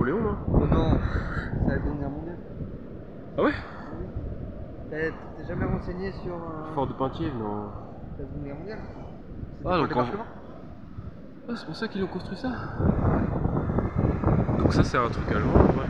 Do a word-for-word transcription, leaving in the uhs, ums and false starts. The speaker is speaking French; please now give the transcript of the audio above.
Napoléon, non? Oh non, c'est la Seconde Guerre mondiale. Ah ouais? T'es t'es jamais renseigné sur euh, Fort de Penthièvre, non? la Seconde Guerre mondiale? Ah, donc en... ah, c'est pour ça qu'ils ont construit ça? Donc ça c'est un truc allemand, ouais.